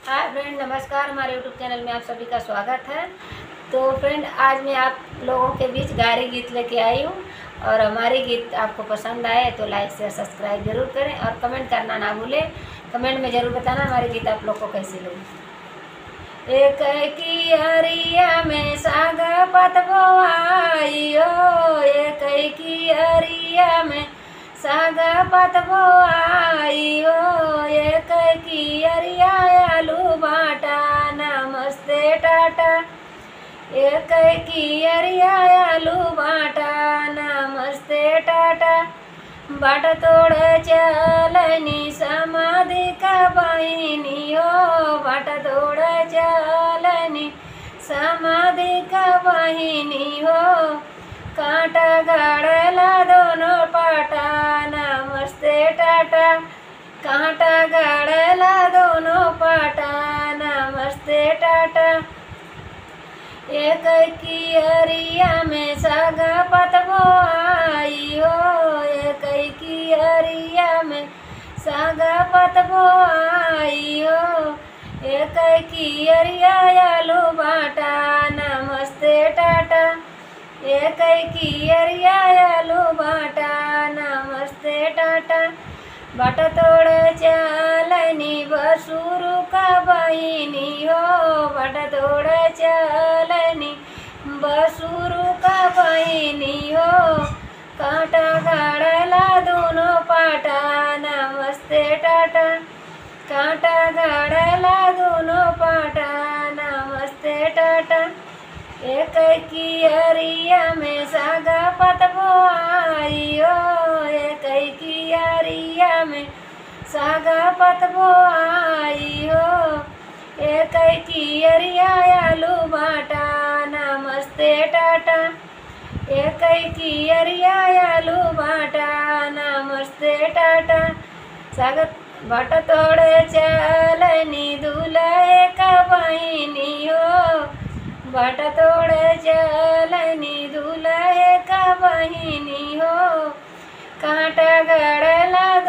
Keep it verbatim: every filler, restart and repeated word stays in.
Hi friend, नमस्कार। हमारे YouTube channel में आप सभी का स्वागत है। तो फ्रेंड, आज मैं आप लोगों के बीच गारी गीत लेके आई हूँ और हमारी गीत आपको पसंद आए तो लाइक शेयर सब्सक्राइब जरूर करें और कमेंट करना ना भूलें। कमेंट में ज़रूर बताना हमारी गीत आप लोग को कैसी लगी। एक की अरिया में साग पतवाइयो, एक की अरिया में साग पतवाइयो, एक की अरिया आलू बाटा नमस्ते टाटा, एक की अरिया आलू बाटा नमस्ते टाटा। बाट तोड़ चलनी समाधि का बहिनी हो, बाट तोड़ चलनी समाधि का बहिनी हो, कांटा गाड़ला दोनों पाटा नमस्ते टाटा, कांटा गाड़ला दोनों पाटा नमस्ते टाटा। एक की अरिया में सागा पतवाई हो, एक की अरिया में सागा पतवाई हो, एक की अरिया आलू बाटा नमस्ते टाटा, एक की अरिया आलू बाटा नमस्ते टाटा। बाट तोड़ चलनी बसुरु का बहिनी हो, बाट तोड़ चलनी बसुरु का बहिनी हो, कांटा गाड़ला दोनों पाटा नमस्ते टाटा, कांटा गाड़ला दोनों पाटा नमस्ते टाटा। एक की अरिया में सागा पतवाई हो, एक की अरिया में सागा पतवाई हो, एक की अरिया आलू बाटा नमस्ते टाटा, एक की अरिया आलू बाटा नमस्ते टाटा। सागत बाट तोड़ चलनी दूल्हे का बहिनी हो, बाट तोड़ चलनी दूल्हे का बहिनी हो, कांटा गड़ला